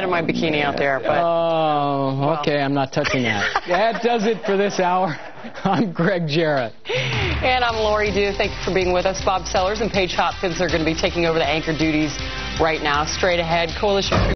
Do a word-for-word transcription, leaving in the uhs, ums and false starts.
in my bikini out there. But, oh, okay, well. I'm not touching that. That does it for this hour. I'm Greg Jarrett. And I'm Laurie Dhue. Thank you for being with us. Bob Sellers and Paige Hopkins are going to be taking over the anchor duties right now. Straight ahead, Coalition